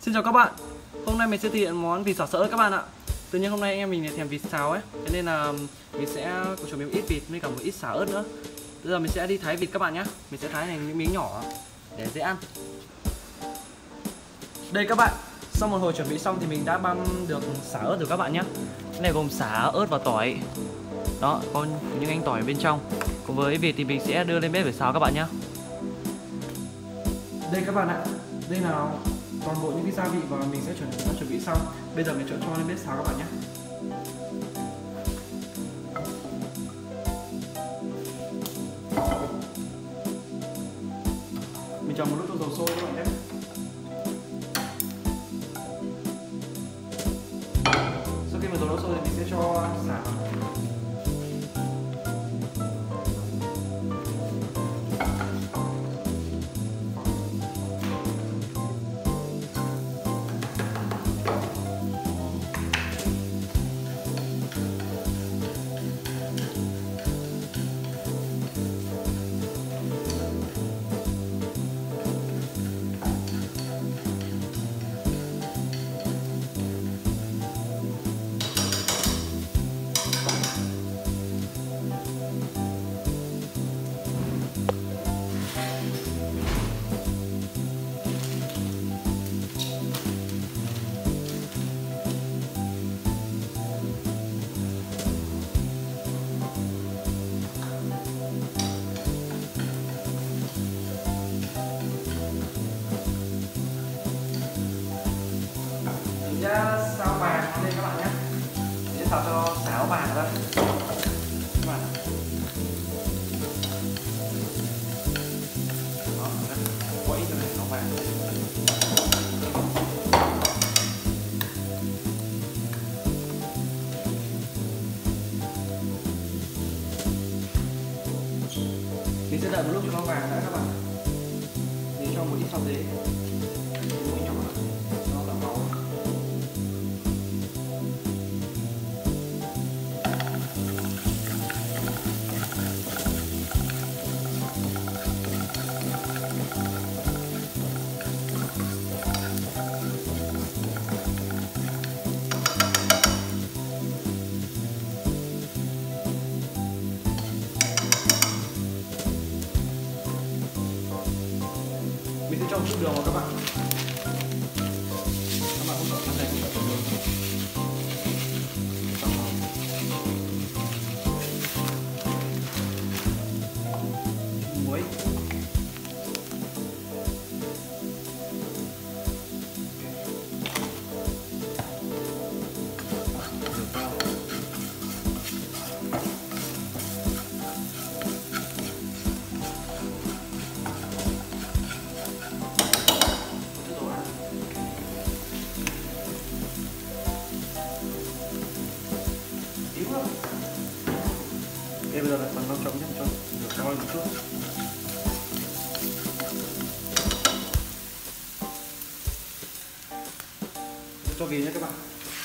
Xin chào các bạn. Hôm nay mình sẽ thực hiện món vịt xào sỡ các bạn ạ. Tự nhiên hôm nay anh em mình thèm vịt xào ấy, thế nên là mình sẽ chuẩn bị một ít vịt với cả một ít xả ớt nữa. Bây giờ mình sẽ đi thái vịt các bạn nhé. Mình sẽ thái thành những miếng nhỏ để dễ ăn. Đây các bạn, sau một hồi chuẩn bị xong thì mình đã băm được xả ớt rồi các bạn nhé. Cái này gồm xả, ớt và tỏi. Đó, có những anh tỏi ở bên trong. Cùng với vịt thì mình sẽ đưa lên bếp để xào các bạn nhé. Đây các bạn ạ, đây là toàn bộ những cái gia vị và mình sẽ chuẩn bị xong. Bây giờ mình cho lên bếp xào các bạn nhé. Mình cho một lúc dầu sôi các bạn nhé. Sau khi mà dầu đã sôi thì mình sẽ cho xả. Sao vàng lên các bạn nhé, để sao cho xáo vàng ra các bạn. Đó, quấy cho này nó vàng. Mình sẽ đợi một lúc cho nó vàng đã các bạn. Mình cho một ít sau dế. Mình sẽ cho một chút đường vào các bạn. Các bạn không sợ ăn này cũng phải đường. Muối. Bây giờ là phần nó trống nhé, cho được sôi một chút. Cho vỉ nhé các bạn.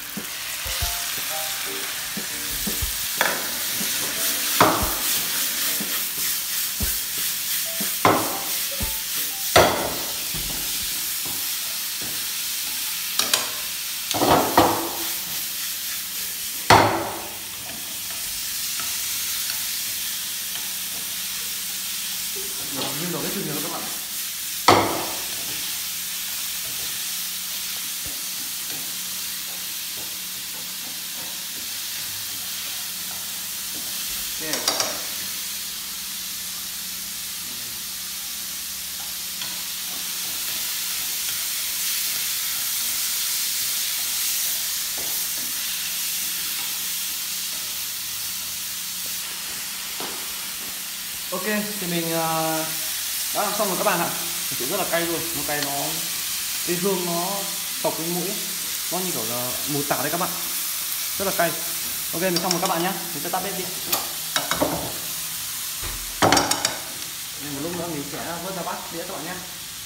Nguyên đổ cái chừng nhiều các bạn. Okay. Ok, thì mình đã làm xong rồi các bạn ạ. Thực sự rất là cay luôn, nó cay, nó cái hương nó sộc cái mũi, nó như kiểu là mù tạt đấy các bạn, rất là cay. Ok, mình xong rồi các bạn nhé, mình sẽ tắt bếp đi. Một lúc nữa mình sẽ vớt ra bát đĩa các bạn nhé.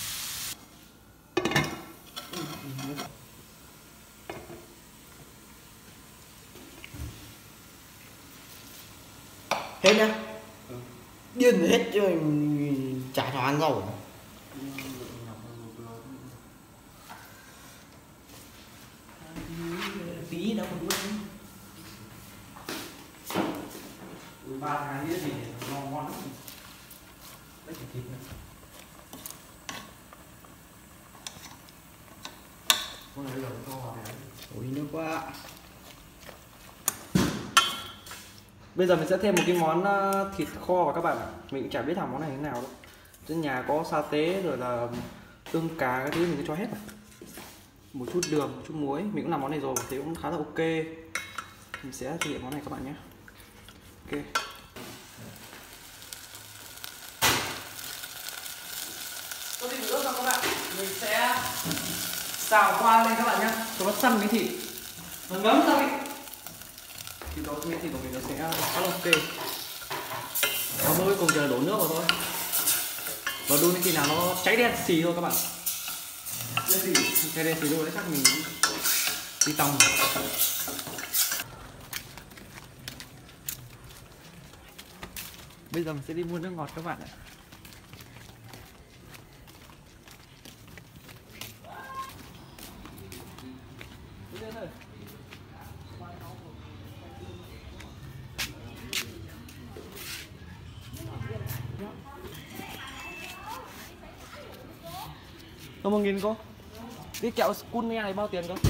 Hết nhá. Điên hết chứ chả cho ăn rau. 3 tháng nữa thì nó ngon lắm. Đấy chỉ thịt nữa. Con này bây giờ nó to vào này. Ui nước quá. Bây giờ mình sẽ thêm một cái món thịt kho vào các bạn ạ. Mình cũng chả biết làm món này thế nào đâu. Trên nhà có sa tế rồi là tương cá cái thứ mình cứ cho hết vào. Một chút đường, một chút muối. Mình cũng làm món này rồi, thấy cũng khá là ok. Mình sẽ thực hiện món này các bạn nhé. Ok. Có thịt nữa rồi các bạn. Mình sẽ xào qua lên các bạn nhé, cho nó săn miếng thịt, nó ngấm ra đi. Thì đó miếng thịt của mình nó sẽ khá là ok. Và cuối cùng chờ đổ nước vào thôi. Và đun đến khi nào nó cháy đen xì thôi các bạn. Cháy đen xì thôi đấy, chắc mình đi tòng. Bây giờ mình sẽ đi mua nước ngọt các bạn ạ. Có 1.000 cô. Cái kẹo Skunia này bao tiền cơ?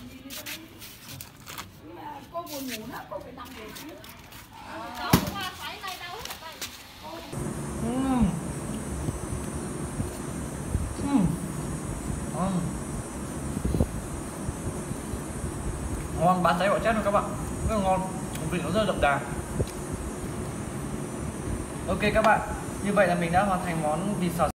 Cô buồn ngủ đó, cô phải nằm về chứ. Cháu qua sấy tay đau hết tay. Ngon, bán giấy bỏ chết luôn các bạn. Rất là ngon, vị nó rất là đậm đà. Ok các bạn, như vậy là mình đã hoàn thành món vịt xào